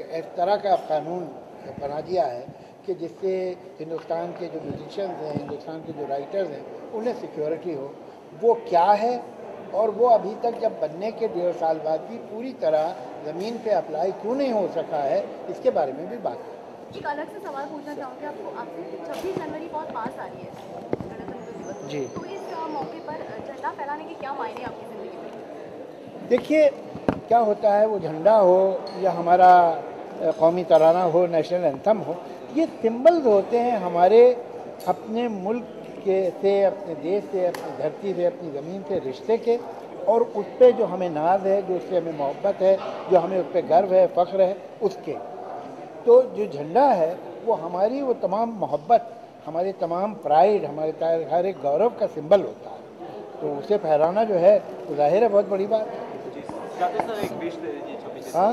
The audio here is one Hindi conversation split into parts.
एक तरह का कानून बना दिया है कि जिससे हिंदुस्तान के जो म्यूजिशियंस हैं, हिंदुस्तान के जो राइटर्स हैं, उन्हें सिक्योरिटी हो। वो क्या है और वो अभी तक जब बनने के 1.5 साल बाद भी पूरी तरह ज़मीन पे अप्लाई क्यों नहीं हो सका है, इसके बारे में भी बात है। एक अलग से सवाल पूछना चाहूँगी आपसे 26 जनवरी बहुत पास आ रही है गणतंत्र दिवस जी, तो इस मौके पर झंडा फहराने के क्या मायने आपकी ज़िंदगी में? देखिए क्या होता है, वो झंडा हो या हमारा कौमी तराना हो, नेशनल एंथम हो, ये सिंबल्स होते हैं हमारे अपने मुल्क के से, अपने देश से, अपनी धरती से, अपनी ज़मीन से रिश्ते के, और उस पर जो हमें नाज है, जो उससे हमें मोहब्बत है, जो हमें उस पर गर्व है, फ़ख्र है, उसके। तो जो झंडा है वो हमारी वो तमाम मोहब्बत, हमारे तमाम प्राइड, हमारे हर एक गौरव का सिंबल होता है। तो उसे फहराना जो है तो जाहिर है बहुत बड़ी बात है। हाँ,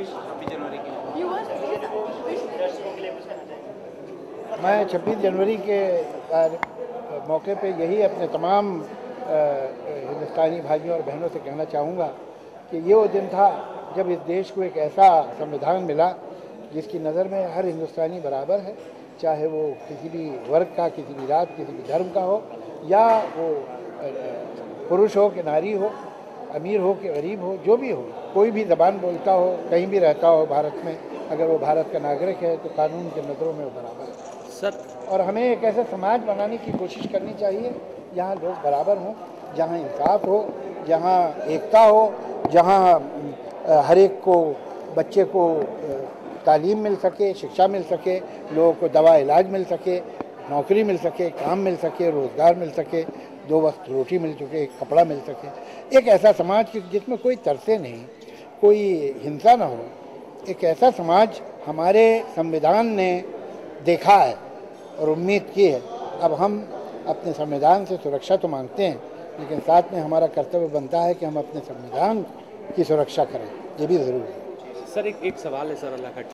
मैं 26 जनवरी के मौके पे यही अपने तमाम हिंदुस्तानी भाइयों और बहनों से कहना चाहूँगा कि ये वो दिन था जब इस देश को एक ऐसा संविधान मिला जिसकी नज़र में हर हिंदुस्तानी बराबर है, चाहे वो किसी भी वर्ग का, किसी भी जात, किसी भी धर्म का हो, या वो पुरुष हो कि नारी हो, अमीर हो कि गरीब हो, जो भी हो, कोई भी ज़बान बोलता हो, कहीं भी रहता हो भारत में, अगर वो भारत का नागरिक है तो कानून के नज़रों में वो बराबर है सर। और हमें एक ऐसा समाज बनाने की कोशिश करनी चाहिए जहाँ लोग बराबर हों, जहाँ इंसाफ हो, जहाँ एकता हो, जहाँ हर एक को, बच्चे को तालीम मिल सके, शिक्षा मिल सके, लोगों को दवा इलाज मिल सके, नौकरी मिल सके, काम मिल सके, रोज़गार मिल सके, 2 वक्त रोटी मिल सके, कपड़ा मिल सके। एक ऐसा समाज जिसमें कोई तरसे नहीं, कोई हिंसा ना हो, एक ऐसा समाज हमारे संविधान ने देखा है और उम्मीद की है। अब हम अपने संविधान से सुरक्षा तो मांगते हैं, लेकिन साथ में हमारा कर्तव्य बनता है कि हम अपने संविधान की सुरक्षा करें, ये भी ज़रूरी है। सर एक सवाल है सर, अल्लाह का